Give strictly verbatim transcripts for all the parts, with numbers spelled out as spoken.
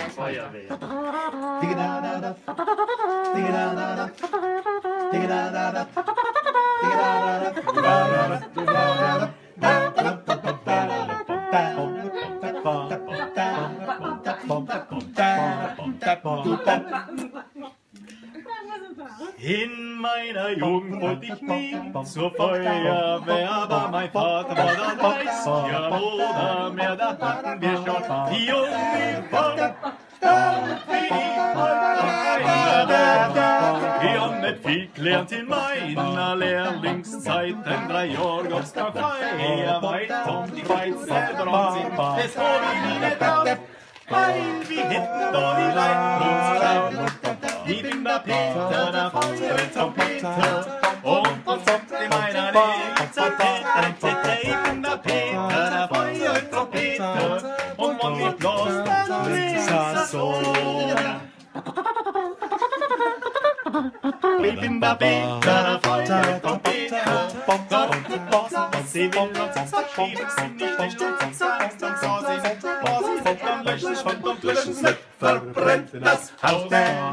Feuerwehr. In meiner Jugend wollte ich nie zur Feuerwehr, aber mein Vater war dann weiß. Ja, oder mehr, da hatten wir schon die Uniform. Ich hab nicht viel gelernt in meiner Lehrlingszeit, in drei Jahren gab's kein Feuerwehr, und die Weiz selber anziehen, das hab ich nie gedacht. Weil wie hinten da die Leute uns klauen. Ich bin der Peter, der Feuerwehrtrompeter, und was sagt in meiner Lebenszeit? Ich bin der Peter, der Feuerwehrtrompeter, und wenn ich bloß dann ist es so. Ich bin der Peter, der Feuerwehrtrompeter, und was sie will uns verschieben, sind nicht die Stunden, sagen, dann so sie sind, was sie sind, dann löschen es und dann löschen es nicht, verbrennt das Haus.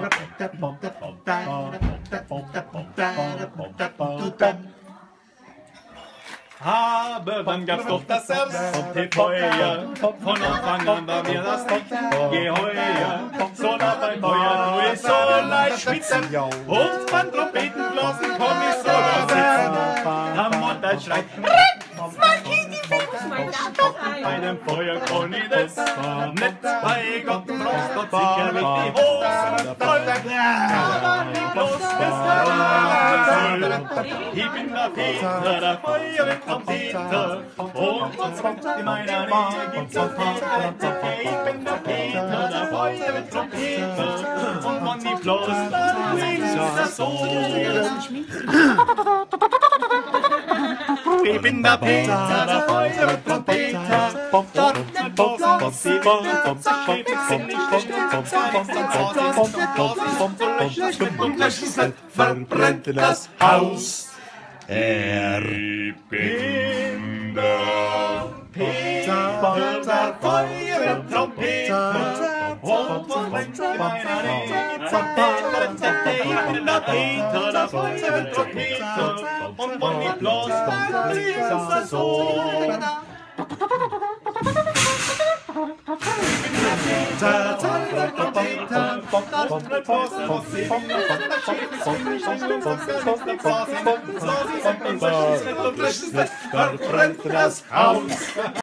Aber dann gab's doch das Selbst und die Feuer, von Anfang an war mir das nicht geheuer. So nah beim Feuer, tu ich so leicht schwitzen, und beim Trompetenblasen komm ich so da sitzen. Am Mutter schreit, bei dem Feuer kann ich das nicht, bei Gott Frost hat sicherlich die Hosen voll. Aber nicht bloß das Gefühl, ich bin der Peter, der Feuerwehrtrompeter, und was kommt in meiner Nähe gibt's auch Peter. Ich bin der Peter, der Feuerwehrtrompeter, und wenn ich bloß dann ist das so. Ich bin der Peter, der Feuerwehrtrompeter, und dort ein Boss, was sie wollen, und sie schäfen sind nicht die Stunden, zwei ist dann so, sie ist und los ist, und so löschen es und löschen es nicht, verbrennt das Haus. Ich bin der Peter, der Feuerwehrtrompeter, und was bringt in meiner Nähe gibt's ein Peter. Ich bin der Peter, der Feuerwehrtrompeter, und wenn ich bloß dann ist es so. Der Feuerwehrtrompeter, und dort ein Boss, was sie wollen, und sie schäfen sich nicht die Stunden, zwei ist dann so, sie ist und so löschen es nicht, verbrennt das Haus.